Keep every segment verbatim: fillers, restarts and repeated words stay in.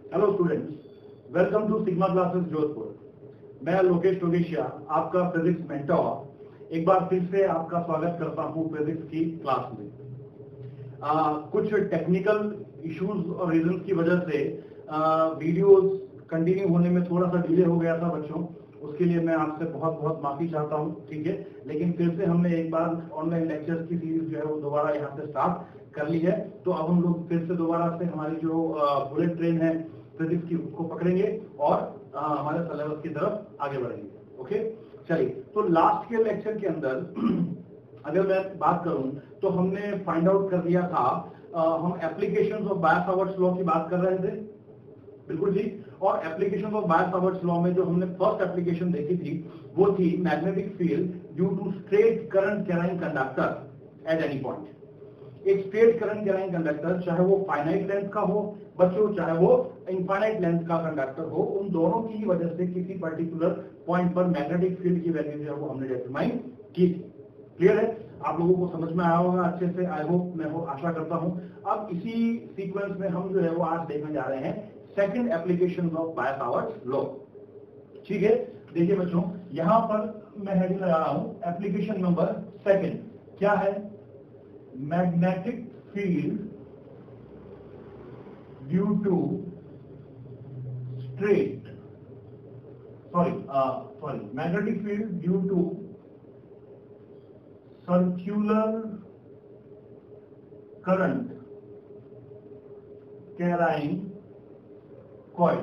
Hello students, welcome to Sigma classes Jodhpur. मैं लोकेश टोगेशिया, आपका physics mentor, एक बार फिर से आपका स्वागत करता हूं फिजिक्स की क्लास में। आ, कुछ टेक्निकल इश्यूज और रीजंस की वजह से वीडियोस कंटिन्यू होने में थोड़ा सा डिले हो गया था बच्चों, उसके लिए मैं आपसे बहुत बहुत माफी चाहता हूं, ठीक है। लेकिन फिर से हमने एक बार ऑनलाइन लेक्चर्स की सीरीज जो है वो दोबारा यहाँ से स्टार्ट कर ली है, तो अब हम लोग फिर से दोबारा से हमारी जो बुलेट ट्रेन है फिजिक्स की उसको पकड़ेंगे और आ, हमारे सिलेबस की तरफ आगे बढ़ेंगे। ओके, चलिए। तो लास्ट के लेक्चर के अंदर अगर मैं बात करूं तो हमने फाइंड आउट कर दिया था, आ, हम एप्लीकेशंस ऑफ बायो-सावर्ट्स लॉ की बात कर रहे थे, बिल्कुल जी। और एप्लीकेशन ऑफ बायो-सावर्ट्स लॉ में जो हमने फर्स्ट एप्लीकेशन देखी थी वो थी magnetic field due to straight current carrying conductor at any point. एक स्ट्रेट करंट कैरिंग कंडक्टर, चाहे वो फाइनाइट लेंथ का हो बच्चों, चाहे वो इनफाइनाइट लेंथ का कंडक्टर हो, उन दोनों की वजह से किसी पर्टिकुलर पॉइंट पर मैग्नेटिक फील्ड की वैल्यू जो है वो हमने डिटरमाइन की थी। क्लियर है? आप लोगों को समझ में आया होगा अच्छे से, आई होप, मैं हो आशा करता हूं। अब इसी सीक्वेंस में हम जो है वो आज देखने जा रहे हैं second application of Biot Savart's law. ठीक है, देखिए बच्चों, यहां पर मैं हेडिंग लगा रहा हूं एप्लीकेशन नंबर सेकंड। क्या है? Magnetic field due to straight sorry sorry magnetic field due to circular current carrying coil.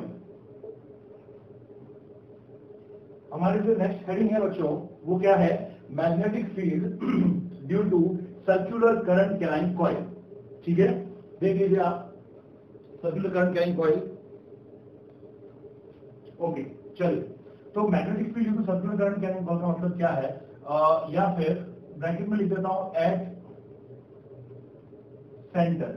हमारी जो नेक्स्ट हेडिंग है बच्चों वो क्या है? Magnetic field due to circular current carrying coil. ठीक है, देख लीजिए आप, circular current carrying coil. Okay, चलिए। तो magnetic field due to circular current carrying coil का मतलब क्या है? आ, या फिर ब्रैकेट में लिख देता हूं एट सेंटर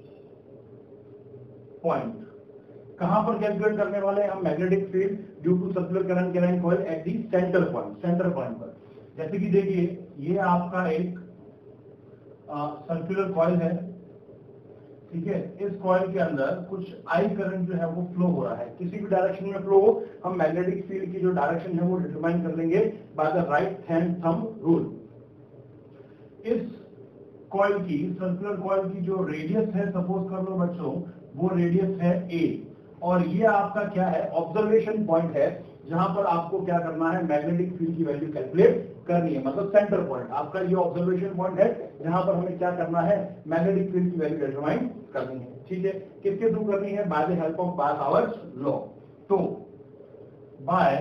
पॉइंट। कहां पर कैलकुलेट करने वाले हैं हम magnetic field due to circular current carrying coil? At the centre point, centre point पर। जैसे कि देखिए, ये आपका एक सर्कुलर कॉइल है, ठीक है। इस कॉइल के अंदर कुछ आई करंट जो है वो फ्लो हो रहा है, किसी भी डायरेक्शन में फ्लो हो, हम मैग्नेटिक फील्ड की जो डायरेक्शन है वो डिटरमाइन कर लेंगे by the right hand thumb rule. इस कॉइल की, सर्कुलर कॉइल की जो रेडियस है, सपोज कर लो बच्चों, वो रेडियस है ए, और ये आपका क्या है? ऑब्जर्वेशन पॉइंट है, जहां पर आपको क्या करना है? मैग्नेटिक फील्ड की वैल्यू कैलकुलेट करनी है, मतलब सेंटर पॉइंट आपका ये ऑब्जर्वेशन पॉइंट है, जहां पर हमें क्या करना है? मैग्नेटिक फील्ड की वैल्यू डिटरमाइन करनी है। ठीक है, किसके थ्रू करनी है? By the help of Biot Savart's law. तो Biot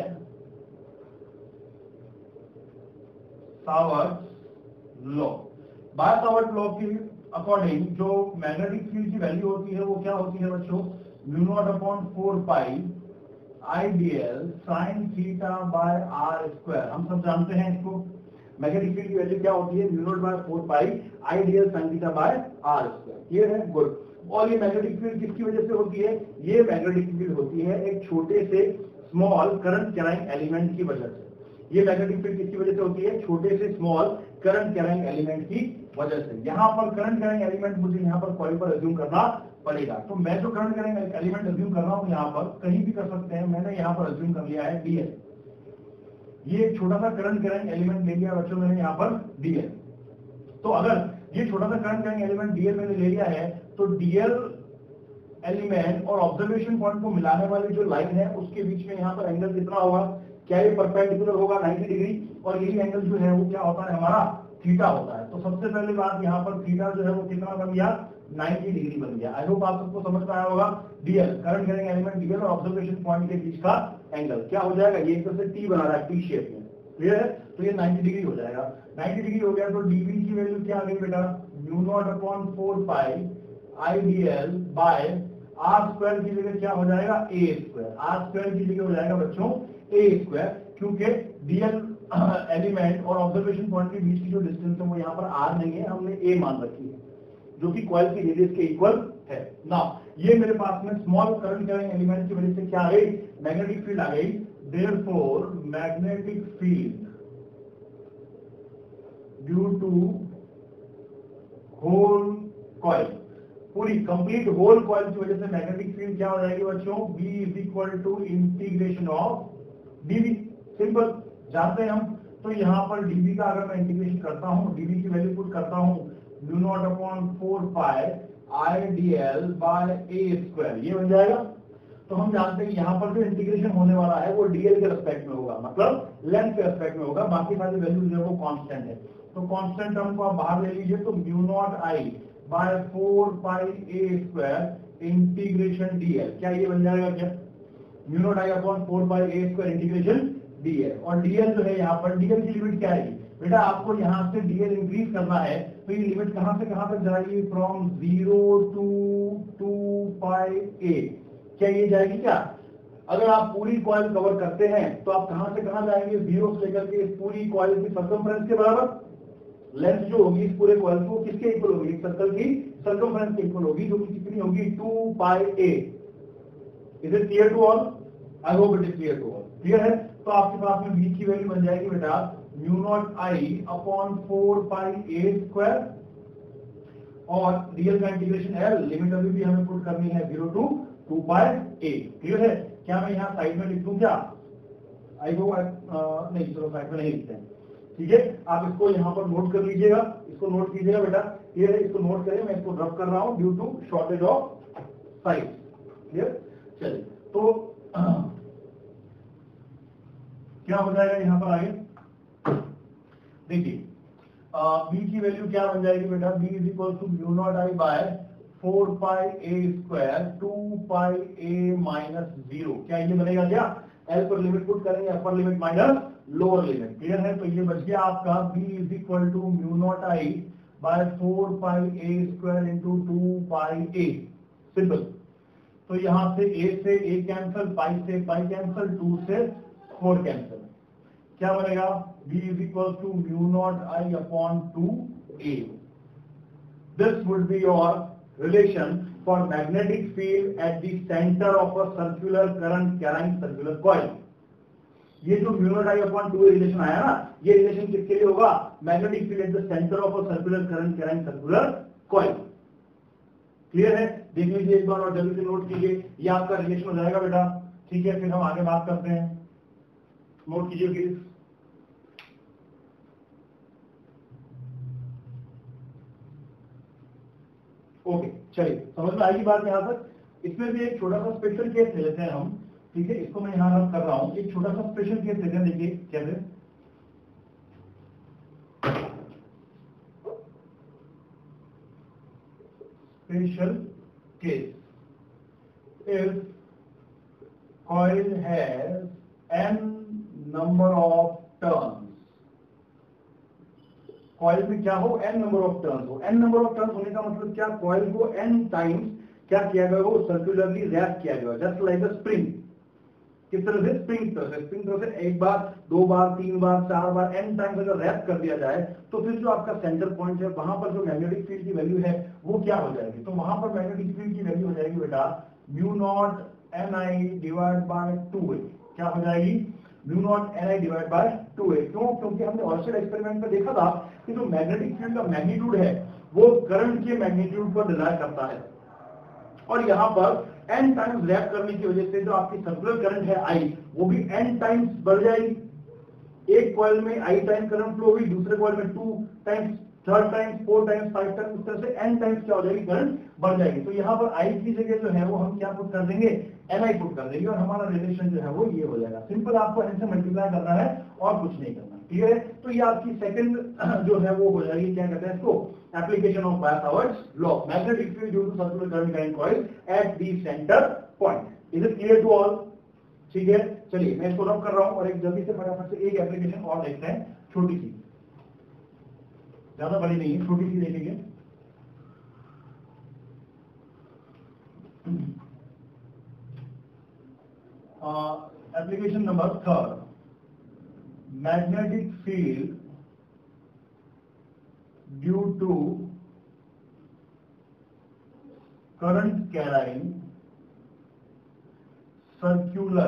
Savart's law, Biot Savart's law की अकॉर्डिंग जो मैग्नेटिक फील्ड की वैल्यू होती है वो क्या होती है बच्चों? Mu naught upon four pi IDL sine theta by R square. हम सब जानते हैं इसको। मैग्नेटिक फील्ड की वैल्यू क्या होती है? Mu naught by four pi IDL sine theta by R square. Clear है? गुड। और ये मैग्नेटिक फील्ड किसकी वजह से होती है? ये मैग्नेटिक फील्ड होती है एक छोटे से स्मॉल करंट कैरिंग एलिमेंट की वजह से। ये मैग्नेटिक फील्ड किसकी वजह से होती है? छोटे से स्मॉल करंट कैरिंग एलिमेंट की वजह से। यहां पर करंट कैरिंग एलिमेंट मुझे यहां पर कॉइल पर अज्यूम करना पड़ेगा। तो मैं जो करंट कैरिंग एलिमेंट अज्यूम कर रहा हूं यहां पर, कहीं भी कर सकते हैं, मैंने यहां पर अज्यूम कर लिया है डीएल। ये एक छोटा सा करंट कैरिंग एलिमेंट ले लिया बच्चों मैंने यहां पर डीएल। तो अगर ये छोटा सा करंट कैरिंग एलिमेंट डीएल मैंने ले लिया है, तो डीएल एलिमेंट और ऑब्जर्वेशन पॉइंट को मिलाने वाली जो लाइन है उसके बीच में यहाँ पर एंगल कितना होगा? क्या ये परपेंडिकुलर होगा? Ninety degree. और यही एंगल जो है वो क्या होता है? हमारा थीटा होता है। तो सबसे पहले बात, यहाँ पर थीटा जो है वो कितना बन गया? नाइंटी डिग्री बन गया। आई होप आप सबको समझ में आया होगा। DL, current carrying element DL और ऑब्जर्वेशन पॉइंट के बीच का एंगल क्या हो जाएगा? ये एक तरह से टी बना रहा है, टी शेप में। क्लियर है? तो ये नाइंटी डिग्री हो जाएगा। नाइंटी डिग्री हो गया तो डीबी की वैल्यू क्या आ गई बेटा? Mu naught upon four pi IDL by R square की जगह क्या हो जाएगा? ए स्क्वायर। आर स्क्वायर की जगह हो जाएगा बच्चों ए स्क्वायर, क्योंकि डीएल एलिमेंट और ऑब्जर्वेशन पॉइंट के बीच की जो डिस्टेंस है वो यहाँ पर आर नहीं है, हमने ए मान रखी है, जो कि कॉइल की रेडियस के इक्वल है। नाउ ये मेरे पास में स्मॉल करंट कैरिंग एलिमेंट की वजह से क्या आ गई? मैग्नेटिक फील्ड आ गई। Therefore magnetic field due to whole coil, पूरी कंप्लीट होल कॉइल की वजह से मैग्नेटिक फील्ड क्या हो जाएगी बच्चों, B is equal to integration of DB. Simple जानते हैं हम। तो यहाँ पर डीबी का अगर मैं इंटीग्रेशन करता हूँ, डीबी की वैल्यू पुट करता हूँ mu naught upon four pi I D L by A square, ये बन जाएगा। तो हम जानते हैं यहाँ पर जो इंटीग्रेशन होने वाला है वो डीएल के रेस्पेक्ट में होगा, मतलब लेंथ के रेस्पेक्ट में होगा, बाकी सारी वैल्यू जो है वो कांस्टेंट है। तो कांस्टेंट टर्म को आप बाहर ले लीजिए, तो mu not I by four pi A square integration DL, क्या ये बन जाएगा क्या, mu not I upon four pi A square integration DL. और डीएल जो है यहाँ पर, डीएल की लिमिट क्या आएगी बेटा, आपको यहाँ से डीएल इंक्रीज करना है तो ये लिमिट कहां से कहां तक जाएगी, from zero to two pi A, क्या ये जाएगी क्या। अगर आप पूरी कॉइल कवर करते हैं तो आप कहां से कहां जाएंगे, जीरो से लेकर के इस पूरी कॉइल की सर्कमफ्रेंस के बराबर लेंथ जो होगी इस पूरे कॉइल को किसके इक्वल होगी, सर्कल की सर्कमफ्रेंस के इक्वल होगी, जो कि कितनी होगी, two pi A. Is it clear to all, I hope it is clear to all. Clear है। तो आपके पास में b की वैल्यू बन जाएगी बेटा mu not I upon four pi A square, और डीएल का इंटीग्रेशन एल, लिमिट अभी भी हमें पुट करनी है zero to two pi A. Clear है। क्या मैं यहाँ साइड में लिख दूं क्या, आई गो नहीं, चलो साइड में नहीं लिखते हैं, ठीक है। आप इसको यहाँ पर नोट कर लीजिएगा, इसको नोट कीजिएगा बेटा, क्लियर है, इसको नोट करें, मैं इसको ड्रॉप कर रहा हूँ due to shortage of side. Clear. चलिए तो क्या हो जाएगा यहाँ पर आगे, देखिए b की वैल्यू क्या बन जाएगी बेटा, b is equal to mu not I by four pi A square two pi A minus zero, क्या ये बनेगा क्या, एल पर लिमिट पुट करेंगे, upper limit minus lower limit. Clear है। तो ये बच गया आपका b is equal to mu not I by four pi A square into two pi A. Simple. तो यहां से a से a कैंसल, पाई से पाई कैंसल, टू से फोर कैंसल, क्या बनेगा, b is equals to mu naught I upon two a. This would be your relation for magnetic field at the center of a circular current carrying circular coil. ये जो mu naught I upon two a relation आया ना, ये relation किसके लिए होगा, magnetic field at the centre of a circular current carrying circular coil. Clear है। देख लीजिए एक बार और जल्दी से नोट कीजिए, ये आपका रिलेशन हो जाएगा बेटा। ठीक है, फिर हम आगे बात करते हैं, नोट कीजिए प्लीज। ओके okay, चलिए समझ में आएगी बात यहाँ तक। इसमें भी एक छोटा सा स्पेशल केस ले लेते हैं हम, ठीक है, इसको मैं यहाँ रब कर रहा हूँ, एक छोटा सा स्पेशल केस लेते हैं। देखिए कैसे, special case, if coil has N number of turns, coil में क्या हो, n नंबर ऑफ टर्न्स हो। n नंबर ऑफ टर्न्स होने का मतलब क्या, कॉइल को n टाइम्स क्या किया गया हो, सर्कुलरली रैप किया गया, जस्ट लाइक अ स्प्रिंग। किस तरह से, स्प्रिंग तरह से, स्प्रिंग तरह से एक बार, दो बार, तीन बार, चार बार, n टाइम्स अगर रैप कर दिया जाए तो फिर जो आपका सेंटर पॉइंट है वहां पर जो मैग्नेटिक फील्ड की वैल्यू है वो क्या हो जाएगी, तो वहां पर मैग्नेटिक फील्ड की वैल्यू हो जाएगी बेटा mu naught N I divide by two A. क्या हो जाएगी, mu naught N I divide by two A. क्यों, क्योंकि हमने ऑर्शेल एक्सपेरिमेंट में देखा था कि जो मैग्नेटिक फील्ड का मैग्नीट्यूड है वो करंट के मैग्नीट्यूड पर रिलाय करता है, और यहाँ पर n टाइम्स रैप करने की वजह से जो आपकी सर्कुलर करंट है I, वो भी n टाइम्स बढ़ जाएगी। एक कॉइल में I टाइम करंट फ्लो हुई, दूसरे कॉइल में two times, third times, four times, five times, इस तरह से n टाइम्स क्या हो जाएगी, करंट बढ़ जाएगी। तो यहाँ पर I की जगह जो है वो हम क्या पुट कर देंगे, Ni पुट कर देंगे, और हमारा रिलेशन जो है वो ये हो जाएगा। सिंपल, आपको n से मल्टीप्लाई करना है और कुछ नहीं करना। क्लियर है। तो ये आपकी सेकंड जो है वो हो जाएगी, क्या कहते हैं इसको, application of Biot Savart's law, magnetic field due to circular current carrying coil at the centre point. Is it clear to all. ठीक है, चलिए मैं इसको रब कर रहा हूं और एक जल्दी से फटाफट से एक एप्लीकेशन और देखते हैं, छोटी सी, ज्यादा बड़ी नहीं है, छोटी सी देखेंगे। Application number third, magnetic field due to current carrying circular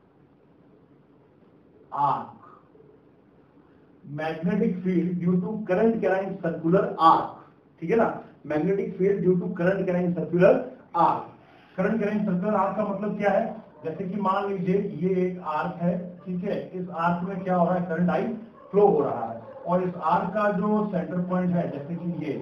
arc, magnetic field due to current carrying circular arc, ठीक है ना। Magnetic field due to current carrying circular arc. Current carrying circular arc का मतलब क्या है, जैसे कि मान लीजिए ये एक आर्क है, ठीक है, इस आर्क में क्या हो रहा है, करंट आई फ्लो हो रहा है, और इस आर्क का जो सेंटर पॉइंट है, जैसे कि ये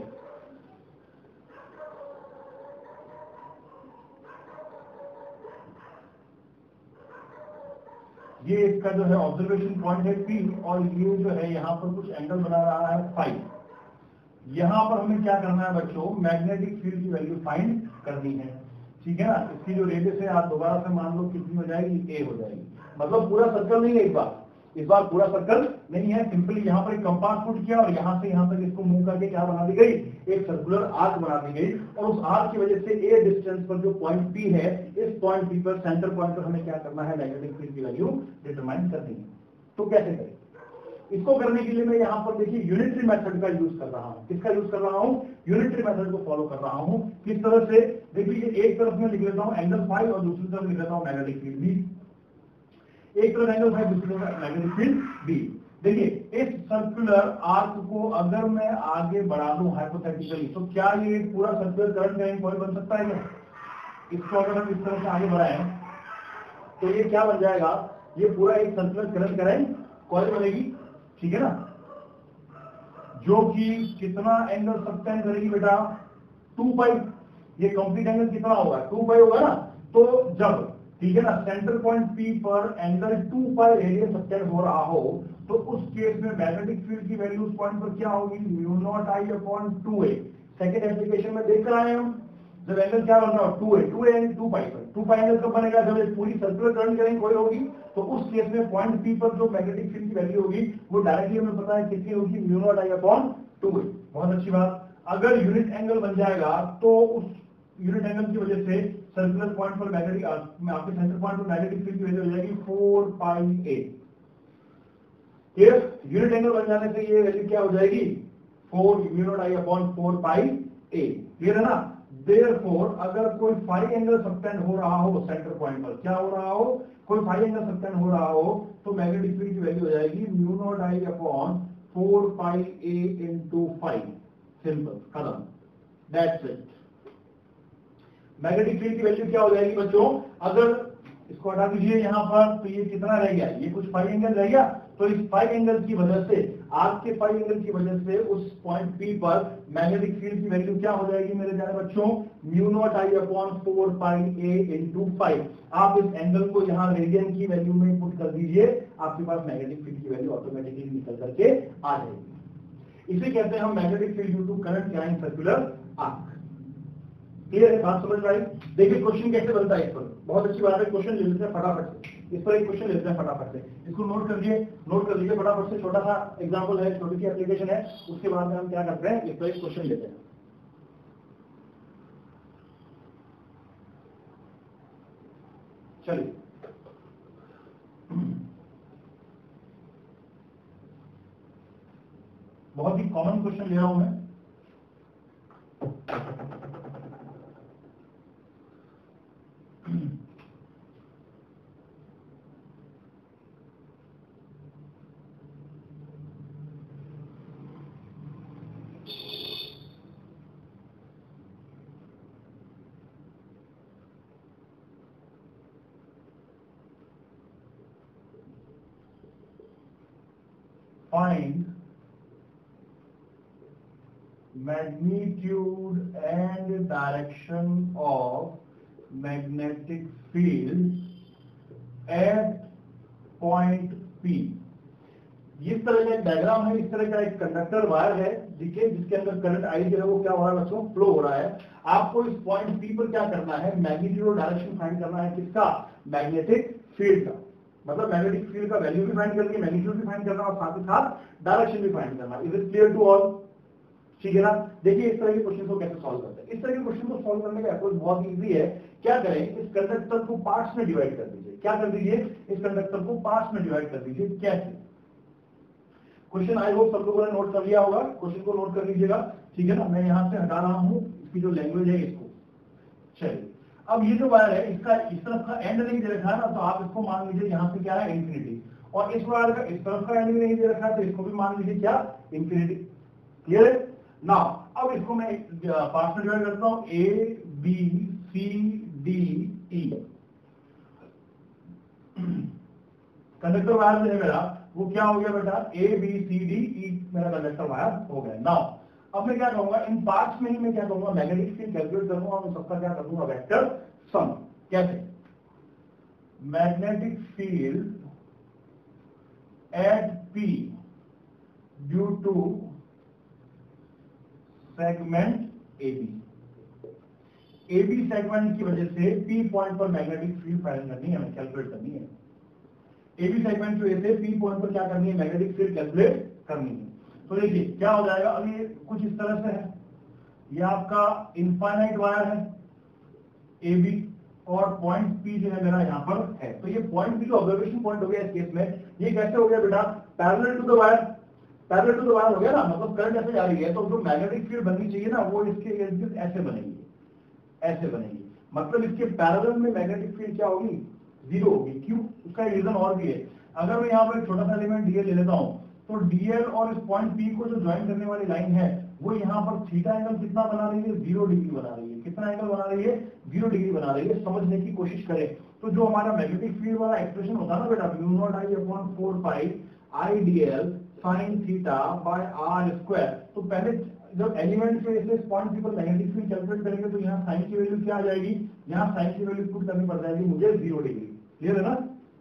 ये इसका जो है ऑब्जर्वेशन पॉइंट है पी, और ये जो है यहाँ पर कुछ एंगल बना रहा है फाइव। यहाँ पर हमें क्या करना है बच्चों, मैग्नेटिक फील्ड की वैल्यू फाइंड करनी है, ठीक है ना। इसकी जो रेडियस है आप दोबारा से मान लो कितनी हो जाएगी, ए हो जाएगी। मतलब पूरा सर्कल नहीं है, एक बार इस बार पूरा सर्कल नहीं है, सिंपली यहाँ पर एक कंपास पुट किया और यहाँ से यहाँ तक इसको मूव करके क्या बना दी गई, एक सर्कुलर आर्क बना दी गई, और उस आर्क की वजह से ए डिस्टेंस पर जो पॉइंट पी है, इस पॉइंट पी पर सेंटर पॉइंट पर हमें क्या करना है, मैग्नेटिक फील्ड की वैल्यू डिटरमाइन करनी है। तो कैसे करें इसको? करने के लिए मैं यहाँ पर देखिए यूनिटरी मेथड का यूज कर रहा हूँ। किसका यूज कर रहा हूँ? यूनिटरी मेथड को फॉलो कर रहा हूँ। किस तरह से? देखिए एक तरफ में लिख लेता हूँ एंगल फाइव और दूसरी तरफ लिख लेता हूँ मैग्नेटिक फील्ड बी। एक तरफ एंगल फाइव, दूसरी तरफ मैग्नेटिक फील्ड बी। देखिए इस सर्कुलर आर्क को अगर मैं आगे बढ़ा दूं हाइपोथेटिकली, तो क्या ये पूरा सर्कुलर करंट कैरिंग कॉइल बन सकता है क्या? इसको अगर हम इस तरह से आगे बढ़ाएं तो ये क्या बन जाएगा, ये पूरा एक सर्कुलर करंट कैरिंग कॉइल बनेगी, ठीक है ना, जो कि कितना एंगल सस्टेन करेगी बेटा, टू पाई। ये कंप्लीट एंगल कितना होगा, टू पाई होगा ना। तो जब, ठीक है ना, सेंटर पॉइंट पी पर angle two pi radian sustain हो रहा हो, तो उस केस में मैग्नेटिक फील्ड की वैल्यू उस पॉइंट पर क्या होगी, mu not I upon two A. Second application में देख कर आए हम, जब एंगल क्या बन रहा हो, two A, two A two pi पर, टू पाई एंगल कब बनेगा, जब एक पूरी सर्कुलर करंट कैरिंग कॉइल होगी, तो उस केस में पॉइंट पी पर जो मैग्नेटिक फील्ड की वैल्यू होगी वो डायरेक्टली हमें पता है कितनी होगी, mu not I upon two A. बहुत अच्छी बात। अगर यूनिट एंगल बन जाएगा तो उस यूनिट एंगल की वजह से सर्कुलर पॉइंट पर मैग्नेटिक आपके सेंटर पॉइंट पर मैग्नेटिक फील्ड की वैल्यू हो जाएगी four pi A. Unit angle बन जाने से ये वैल्यू क्या हो जाएगी, four mu not I upon four pi A. Clear है ना। देयरफॉर अगर कोई फाइव एंगल सस्टेन हो रहा हो सेंटर पॉइंट पर, क्या हो रहा हो, कोई फाइव एंगल सस्टेन हो रहा हो, तो मैग्नेटिक फील्ड की वैल्यू हो जाएगी mu not I upon four pi A into five. Simple, खत्म, दैट्स इट। मैग्नेटिक फील्ड की वैल्यू क्या हो जाएगी बच्चों, अगर इसको हटा दीजिए यहाँ पर, तो ये कितना रह गया, ये कुछ फाइव एंगल रह गया, तो इस फाइव एंगल की वजह से, आर्क के फाइव एंगल की वजह से उस पॉइंट पी पर मैग्नेटिक फील्ड की वैल्यू क्या हो जाएगी मेरे प्यारे बच्चों, mu not I upon four pi A into five. आप इस एंगल को यहाँ रेडियन की वैल्यू में पुट कर दीजिए, आपके पास मैग्नेटिक फील्ड की वैल्यू ऑटोमेटिकली निकल करके आ जाएगी। इसे कहते हैं हम magnetic field due to current carrying circular arc. Clear है, बात समझ में आई? देखिए क्वेश्चन कैसे बनता है इस पर, बहुत अच्छी बात है, क्वेश्चन ले लेते हैं फटाफट से। इस पर एक क्वेश्चन लेते हैं फटाफट से, इसको नोट कर लिए, नोट कर लीजिए फटाफट से। छोटा सा एग्जांपल है, छोटी सी एप्लीकेशन है, उसके बाद में हम क्या करते हैं, इस पर एक क्वेश्चन लेते हैं। चलिए बहुत ही कॉमन क्वेश्चन ले रहा हूं मैं। Find magnitude and direction of magnetic field at point P। इस तरह का एक डायग्राम है, इस तरह का एक कंडक्टर वायर है, देखिए, जिसके अंदर करंट आई जो है वो क्या हो रहा है बच्चों, फ्लो हो रहा है। आपको इस पॉइंट P पर क्या करना है, मैग्नीट्यूड और डायरेक्शन फाइंड करना है, किसका, मैग्नेटिक फील्ड का। मतलब मैग्नेटिक फील्ड का वैल्यू भी फाइंड करनी है, मैग्नीट्यूड भी फाइंड करना और साथ ही साथ डायरेक्शन भी फाइंड करना। Is it clear to all? ठीक है ना। देखिए इस तरह के क्वेश्चन को कैसे सॉल्व करते हैं। इस तरह के क्वेश्चन को सॉल्व करने का अप्रोच बहुत इजी है। क्या करें, इस कंडक्टर को पार्ट्स में डिवाइड कर दीजिए। क्या कर दीजिए, इस कंडक्टर को पार्ट्स में डिवाइड कर दीजिए। कैसे? क्वेश्चन आई होप सब लोगों ने नोट कर लिया होगा, क्वेश्चन को नोट कर लीजिएगा, ठीक है ना। मैं यहाँ से हटा रहा हूँ इसकी जो लैंग्वेज है इसको। चलिए अब ये जो वायर है इसका इस तरफ का एंड नहीं दे रखा है ना, तो आप इसको मान लीजिए यहाँ से क्या है, इंफिनिटी, और इस वायर का इस तरफ का एंड भी नहीं दे रखा है, तो इसको भी मान लीजिए क्या, इंफिनिटी। क्लियर है? नाउ अब इसको मैं पार्ट्स में डिवाइड करता हूं, A B C D E. Conductor wire जो है मेरा वो क्या हो गया बेटा, ए बी सी डी ई मेरा कंडक्टर वायर हो गया। नाउ अब मैं क्या कहूंगा, इन पार्ट्स में ही मैं क्या कहूंगा, मैग्नेटिक फील्ड कैलकुलेट करूंगा और सबका क्या करूंगा, वेक्टर सम। कैसे, magnetic field at P due to segment A B. A B segment की वजह से पी पॉइंट पर मैग्नेटिक फील्ड फाइंड करनी है, हमें कैलकुलेट करनी है। ए बी सेगमेंट की वजह से पी पॉइंट पर क्या करनी है, मैग्नेटिक फील्ड कैलकुलेट करनी है। तो देखिए क्या हो जाएगा, अब ये कुछ इस तरह से है, ये आपका इनफाइनाइट वायर है ए बी और पॉइंट पी जो है मेरा यहाँ पर है। तो ये पॉइंट पी जो ऑब्जर्वेशन पॉइंट हो गया इस केस में, ये कैसे हो गया बेटा, parallel to the wire, parallel to the wire हो गया ना, मतलब करंट ऐसे जा रही है, तो जो मैग्नेटिक फील्ड बननी चाहिए ना वो इसके इर्द गिर्द ऐसे बनेगी, ऐसे बनेगी। मतलब इसके पैरेलल में मैग्नेटिक फील्ड क्या होगी, जीरो होगी। क्यों, उसका रीजन और भी है। अगर मैं यहाँ पर एक छोटा सा एलिमेंट डीएल ले लेता हूँ, तो डीएल और इस पॉइंट पी को जो ज्वाइन करने वाली लाइन है वो यहाँ पर थीटा एंगल कितना बना रही है, जीरो डिग्री बना रही है। कितना एंगल बना रही है, जीरो डिग्री बना रही है। समझने की कोशिश करें तो जो हमारा मैग्नेटिक फील्ड वाला एक्सप्रेशन होता है ना बेटा, mu not I upon four pi I DL sine theta by R square. तो पहले जब एलिमेंट के इस पॉइंट पी पर मैग्नेटिक फील्ड कैलकुलेट करेंगे तो यहाँ साइन की वैल्यू क्या आ जाएगी, यहाँ साइन की वैल्यू पुट करनी पड़ जाएगी मुझे जीरो डिग्री। क्लियर है ना,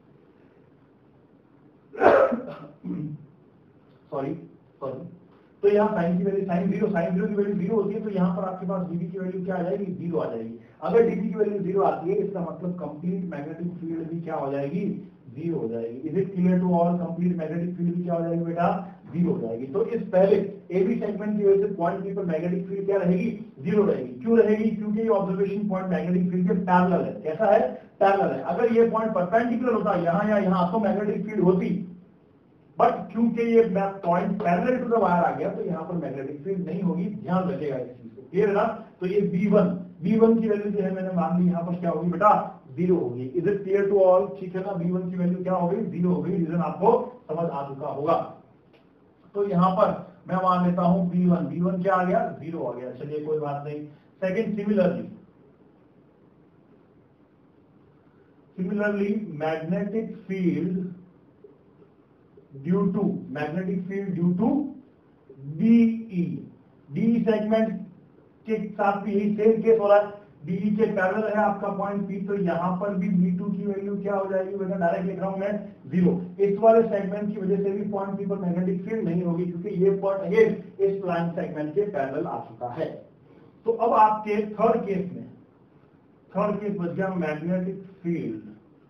सॉरी सॉरी तो यहाँ साइन की value sine zero, sine zero की वैल्यू जीरो होती है, तो यहाँ पर आपके पास डीबी की वैल्यू क्या आ जाएगी, जीरो आ जाएगी। अगर डीबी की वैल्यू जीरो आती है इसका मतलब कंप्लीट मैग्नेटिक फील्ड भी क्या हो जाएगी, जीरो हो जाएगी। Is it clear to all, complete magnetic field भी क्या हो जाएगी बेटा, जीरो हो जाएगी। तो इस पहले एबी सेगमेंट की वजह से पॉइंट बी पर मैग्नेटिक फील्ड क्या रहेगी, जीरो रहेगी। क्यों रहेगी, क्योंकि ये ऑब्जर्वेशन पॉइंट मैग्नेटिक फील्ड के पैरेलल है। कैसा है, पैरेलल है। अगर ये पॉइंट परपेंडिकुलर होता यहाँ या यहाँ तो मैग्नेटिक फील्ड होती, बट क्योंकि ये point parallel to the wire आ गया तो यहाँ पर मैग्नेटिक फील्ड नहीं होगी। ध्यान रखिएगा इस चीज को, क्लियर है ना। तो ये बी वन, बी वन की वैल्यू जो है मैंने मान ली यहाँ पर क्या होगी बेटा, जीरो होगी। Is it clear to all, ठीक है ना। बी वन की वैल्यू क्या हो गई, जीरो हो गई। रीजन आपको समझ आ चुका होगा। तो यहाँ पर मैं मान लेता हूँ बी वन, बी वन क्या आ गया, जीरो आ गया। चलिए कोई बात नहीं। Second, similarly similarly magnetic field due to magnetic field due to DE, D segment के साथ भी यही सेम केस हो रहा है। डीई के पैरेलल है आपका पॉइंट पी, तो यहाँ पर भी बी टू की वैल्यू क्या हो जाएगी बेटा, डायरेक्ट लिख रहा हूं मैं, जीरो। इस वाले सेगमेंट की वजह से भी पॉइंट पी पर मैग्नेटिक फील्ड नहीं होगी क्योंकि ये पॉइंट अगेन इस लाइन सेगमेंट के पैरेलल आ चुका है। तो अब आपके थर्ड केस में, थर्ड केस बच गया magnetic field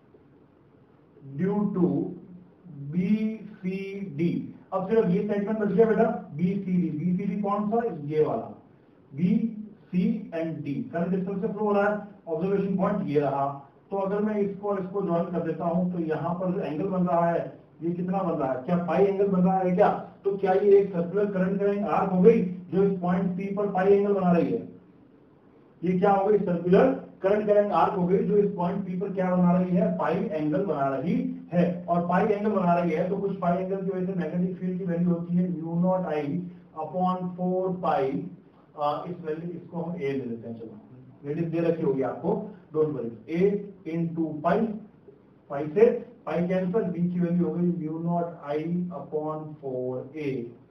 due to B C D. अब सिर्फ ये सेगमेंट बच गया बेटा, B C D. B C D कौन सा, ये वाला, B C and D current distance से फ्लो हो रहा है। ऑब्जर्वेशन पॉइंट ये रहा। तो अगर मैं इसको और इसको ज्वाइन कर देता हूं तो यहाँ पर जो एंगल बन रहा है ये कितना बन रहा है, क्या पाई एंगल बन रहा है क्या। तो क्या ये एक सर्कुलर करंट करेंट आर्क हो गई जो इस पॉइंट पी पर पाई एंगल बना रही है। ये क्या हो गई, सर्कुलर करंट करेंट आर्क हो गई जो इस पॉइंट पी पर क्या बना रही है, पाई एंगल बना रही है। और पाई एंगल बना रही है तो कुछ पाई एंगल की वजह से मैग्नेटिक फील्ड की वैल्यू होती है mu not I upon four pi. इस वैल्यू इसको हम ए ले लेते हैं। चलो वैल्यू दे रखी होगी आपको, don't worry. A into pi, pi से पाई कैंसिल, बी की वैल्यू हो गई mu not I upon four A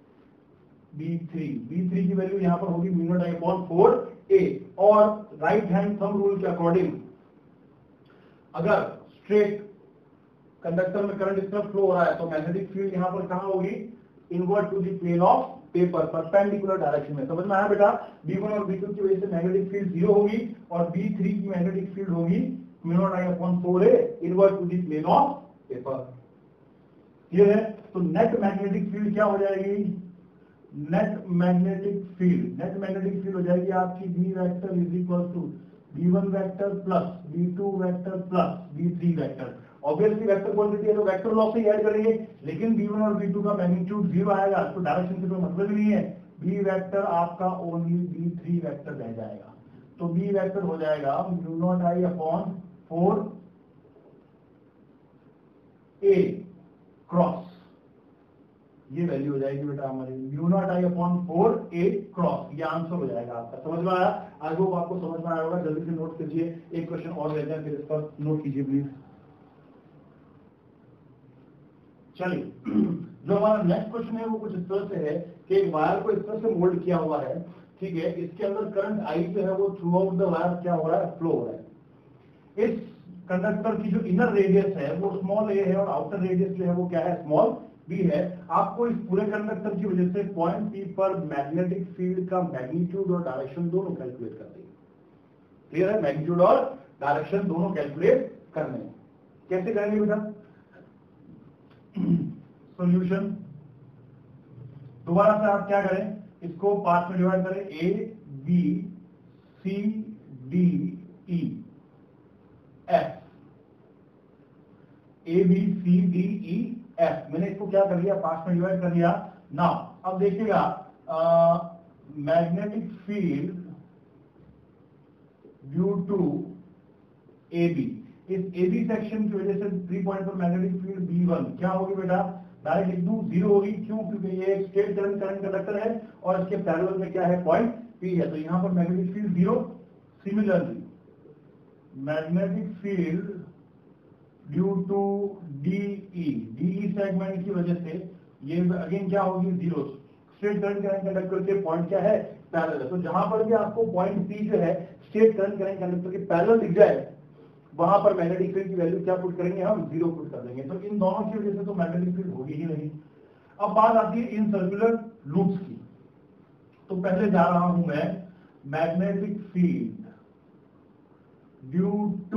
B three. B three की वैल्यू यहाँ पर होगी mu not I upon four A. और राइट हैंड थंब रूल के अकॉर्डिंग अगर स्ट्रेट कंडक्टर में करंट इस तरफ फ्लो हो रहा है तो मैग्नेटिक फील्ड यहाँ पर कहाँ होगी, inward to the plane of paper, perpendicular direction में। समझ में आया बेटा। बी वन और बी टू की वजह से मैग्नेटिक फील्ड जीरो होगी और बी थ्री की मैग्नेटिक फील्ड होगी mu not I upon four A inward to the plane of paper. ये है। तो नेट मैग्नेटिक फील्ड क्या हो जाएगी, net magnetic field, net magnetic field हो जाएगी आपकी B vector is equal to B one vector plus B two vector plus B three vector. Obviously vector quantity है तो वेक्टर लॉ से ऐड करेंगे, लेकिन बी वन और बी टू का मैग्नीट्यूड जीरो आएगा तो डायरेक्शन से कोई मतलब ही नहीं है। बी वेक्टर आपका ओनली बी थ्री वेक्टर रह जाएगा। तो बी वेक्टर हो जाएगा mu not I upon four A cross ये वैल्यू हो जाएगी बेटा हमारी mu not I upon four A cross, ये आंसर हो जाएगा आपका। समझ में आया? आई होप आपको समझ में आया होगा। जल्दी से नोट कीजिए, एक क्वेश्चन और रहता है फिर इस पर नोट कीजिए प्लीज। चलिए, जो हमारा नेक्स्ट क्वेश्चन है वो कुछ इस तरह से है कि एक वायर को इस तरह से मोल्ड किया हुआ है, ठीक है। इसके अंदर करंट आई जो है वो थ्रू आउट द वायर क्या हो रहा है, फ्लो हो रहा है। इस कंडक्टर की जो इनर रेडियस है वो स्मॉल ए है और आउटर रेडियस जो है वो क्या है, स्मॉल बी है। आपको इस पूरे कंडक्टर की वजह से पॉइंट पी पर मैग्नेटिक फील्ड का मैग्नीट्यूड और डायरेक्शन दोनों कैलकुलेट कर देंगे। क्लियर है? मैग्नीट्यूड और डायरेक्शन दोनों कैलकुलेट करने हैं। कैसे करेंगे बेटा? सॉल्यूशन दोबारा से आप क्या करें, इसको पार्ट में डिवाइड करें, A B C D E F, A B C D E F. मैंने इसको क्या कर लिया, पार्ट में डिवाइड कर लिया। नाउ अब देखिएगा, magnetic field due to A B, इस ए बी सेक्शन की वजह से थ्री पॉइंट पर मैग्नेटिक फील्ड बी वन क्या होगी बेटा, डायरेक्ट लिख दूं जीरो होगी। क्यों? क्योंकि ये एक स्ट्रेट करंट करंट कंडक्टर है और इसके पैरेलल में क्या है, पॉइंट पी है, तो यहां पर magnetic field zero. Similarly magnetic field due to D E, D E segment की वजह से ये अगेन क्या होगी, zero. Straight current current conductor के पॉइंट क्या है, पैरेलल है। तो जहां पर भी आपको पॉइंट पी जो है स्ट्रेट करंट करंट कंडक्टर के पैरेलल दिख जाए, वहां पर मैग्नेटिक फील्ड की वैल्यू क्या पुट करेंगे, हम जीरो पुट कर देंगे। तो इन दोनों की वजह से तो मैग्नेटिक फील्ड होगी ही नहीं। अब बात आती है इन सर्कुलर लूप्स की। तो पहले जा रहा हूं मैं, magnetic field due to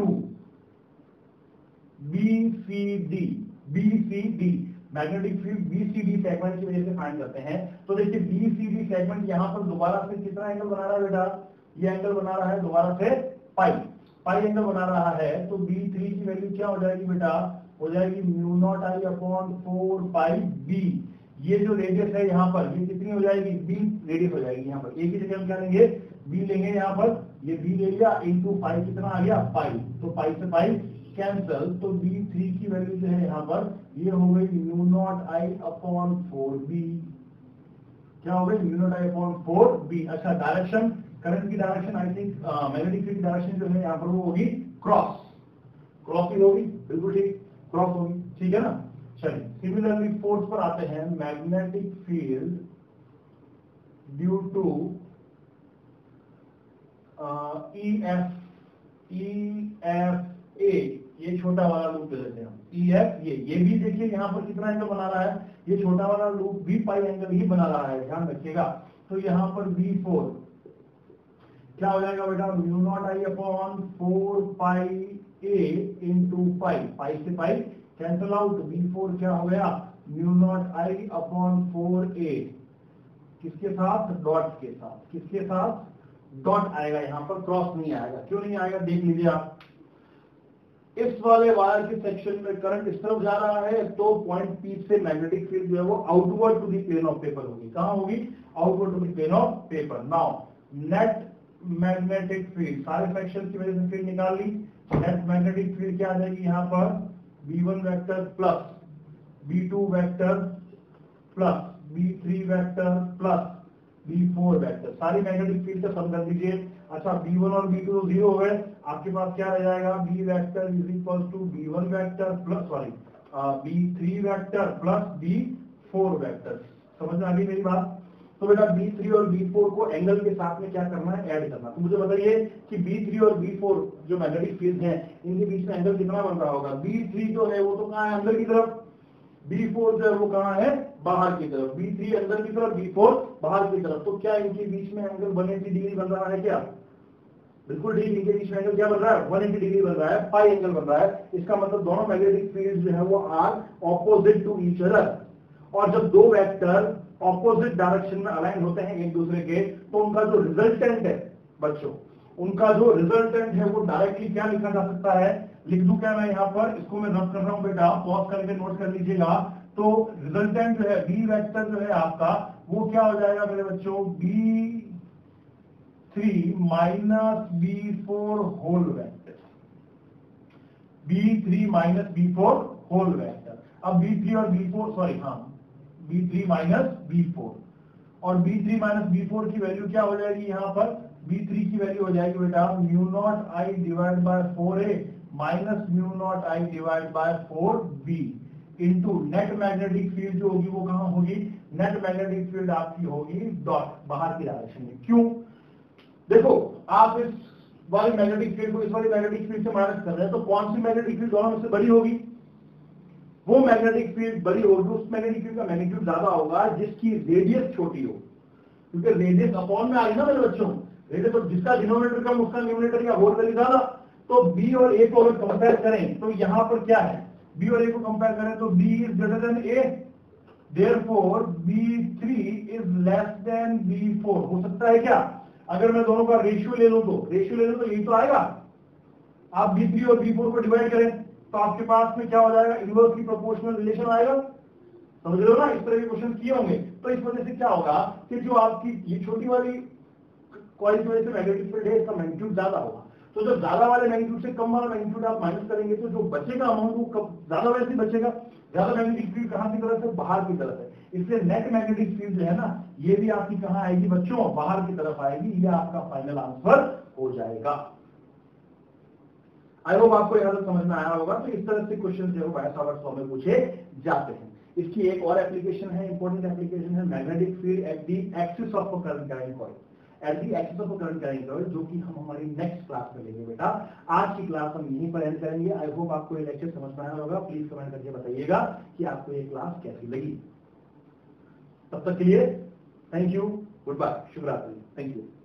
B C D, B C D, magnetic field B C D segment की वजह से फाइंड करते हैं। तो देखिए बी सी डी सेगमेंट यहां पर दोबारा से कितना एंगल बना रहा है बेटा, ये एंगल बना रहा है दोबारा से पाई, पाई एंगल बना रहा है। तो बी थ्री की वैल्यू क्या हो जाएगी बेटा, हो जाएगी mu not I upon four pi B. ये जो रेडियस है यहाँ पर, ये कितनी हो जाएगी, बी रेडियस हो जाएगी यहाँ पर। एक ही जगह हम क्या लेंगे, बी लेंगे यहाँ पर, ये बी ले लिया, इंटू पाई कितना आ गया, पाई। तो पाई से पाई कैंसल, तो बी थ्री की वैल्यू जो है यहाँ पर ये हो गई mu not I upon four B. क्या हो गई, mu not I upon four B. अच्छा, डायरेक्शन, करंट की direction, I think magnetic field direction जो है यहाँ पर वो होगी क्रॉस, क्रॉस ही होगी, बिल्कुल ठीक, क्रॉस होगी, ठीक है ना। चलिए, सिमिलरली फोर्स पर आते हैं। Magnetic field due to E F, E F A, ये छोटा वाला लूप दे देते हैं हम, ई एफ ये ये भी देखिए यहाँ पर कितना एंगल बना रहा है, ये छोटा वाला लूप भी पाई एंगल ही बना रहा है, ध्यान रखिएगा। तो यहाँ पर बी फोर क्या हो जाएगा बेटा, mu not I upon four pi A into pi, pi से pi cancel out, B four क्या हो गया, mu not I upon four A, किसके साथ, डॉट के साथ, किसके साथ, डॉट आएगा यहाँ पर, क्रॉस नहीं आएगा। क्यों नहीं आएगा, देख लीजिए आप। इस वाले वायर के सेक्शन में करंट इस तरफ जा रहा है, तो पॉइंट पी से मैग्नेटिक फील्ड जो है वो outward to the plane of paper होगी। कहां होगी, outward to the plane of paper. Now net magnetic field, सारे सेक्शन की वजह से फील्ड निकाल ली। नेट मैग्नेटिक फील्ड क्या आ जाएगी यहाँ पर, B one vector plus B two vector plus B three vector plus B four vector, सारी मैग्नेटिक फील्ड का सम कर दीजिए। अच्छा, बी वन और बी टू तो जीरो हो गए, आपके पास क्या रह जाएगा, B vector is equal to B one vector plus sorry B three vector plus B four vector. समझ में आ गई मेरी बात। तो बेटा बी थ्री और बी फोर को एंगल के साथ में क्या करना है, ऐड करना। तो मुझे बताइए कि बी थ्री और बी फोर जो मैग्नेटिक फील्ड हैं, इनके बीच में एंगल कितना बन रहा होगा। बी थ्री जो है वो तो कहाँ है, अंदर की तरफ, बी फोर जो है वो कहाँ है, बाहर की तरफ। बी थ्री अंदर की तरफ, बी फोर बाहर की तरफ। तो क्या इनके बीच में एंगल वन एटी डिग्री बन रहा है क्या, बिल्कुल ठीक। इनके बीच में एंगल क्या बन रहा है, वन एटी डिग्री बन रहा है, पाई एंगल बन रहा है। इसका मतलब दोनों मैग्नेटिक फील्ड जो है वो are opposite to each other. और जब दो वेक्टर ऑपोजिट डायरेक्शन में अलाइन होते हैं एक दूसरे के, तो उनका जो रिजल्टेंट है बच्चों, उनका जो रिजल्टेंट है वो डायरेक्टली क्या लिखा जा सकता है, लिख दूं क्या मैं यहाँ पर, इसको मैं नोट कर रहा हूँ बेटा, पॉज करके नोट कर लीजिएगा। तो रिजल्टेंट जो है बी वेक्टर जो है आपका, वो क्या हो जाएगा मेरे बच्चों, B three minus B four whole vector, B three minus B four whole vector. अब बी थ्री और बी फोर सॉरी हाँ B three minus B four, और B three minus B four की वैल्यू क्या हो जाएगी यहाँ पर, बी थ्री की वैल्यू हो जाएगी बेटा mu not I divide by four A minus mu not I divide by four B into net magnetic field जो होगी वो कहाँ होगी, नेट मैग्नेटिक फील्ड आपकी होगी डॉट बाहर की डायरेक्शन में। क्यों, देखो आप इस वाली मैग्नेटिक फील्ड को इस वाली मैग्नेटिक फील्ड से माइनस कर रहे हैं, तो कौन सी मैग्नेटिक फील्ड दोनों में से बड़ी होगी, वो मैग्नेटिक फील्ड बड़ी होगी, उस मैग्नेटिक फील्ड का मैग्नीट्यूड ज्यादा होगा जिसकी रेडियस छोटी हो, क्योंकि रेडियस अपॉन में आ गई ना मेरे बच्चों, रेडियस तो जिसका डिनोमिनेटर कम उसका न्यूमरेटर या होल वैल्यू ज्यादा। तो बी और ए को अगर कंपेयर करें तो यहाँ पर क्या है, बी और ए को कंपेयर करें तो B is greater than A, therefore B three is less than B four. हो सकता है क्या, अगर मैं दोनों का रेशियो ले लूं तो रेशियो ले लूं तो यही तो आएगा, आप बी थ्री और बी फोर को डिवाइड करें तो आपके पास में क्या हो जाएगा, इनवर्सली प्रोपोर्शनल रिलेशन आएगा। समझ रहे हो ना, इस तरह के क्वेश्चन किए होंगे। तो इस वजह से क्या होगा कि जो आपकी ये छोटी वाली कॉइल की वजह से मैग्नेटिक फील्ड है इसका मैग्नीट्यूड ज्यादा होगा, तो जब ज्यादा वाले मैग्नीट्यूड से कम वाला मैग्नीट्यूड आप माइनस करेंगे तो जो बचेगा अमाउंट वो ज्यादा वैसे बचेगा। ज्यादा मैग्नेटिक फील्ड कहां की तरफ है, बाहर की तरफ है, इसलिए नेट मैग्नेटिक फील्ड जो है ना ये भी आपकी कहां आएगी बच्चों, बाहर की तरफ आएगी। ये आपका फाइनल आंसर हो जाएगा। आई होप आपको यहां तक समझ में आया होगा। तो इस तरह से क्वेश्चन जो है बाय सावर्ट्स लॉ में पूछे जाते हैं। इसकी एक और एप्लीकेशन है, इंपॉर्टेंट एप्लीकेशन है, magnetic field at the axis of a current carrying coil, at the axis of a current carrying coil, जो कि हम हमारी नेक्स्ट क्लास में लेंगे बेटा। आज की क्लास हम यहीं पर एंड करेंगे। आई होप आपको ये लेक्चर समझ में आया होगा। प्लीज कमेंट करके बताइएगा कि आपको ये क्लास कैसी लगी। तब तक के लिए थैंक यू, गुड बाय, शुभ रात्रि, थैंक यू।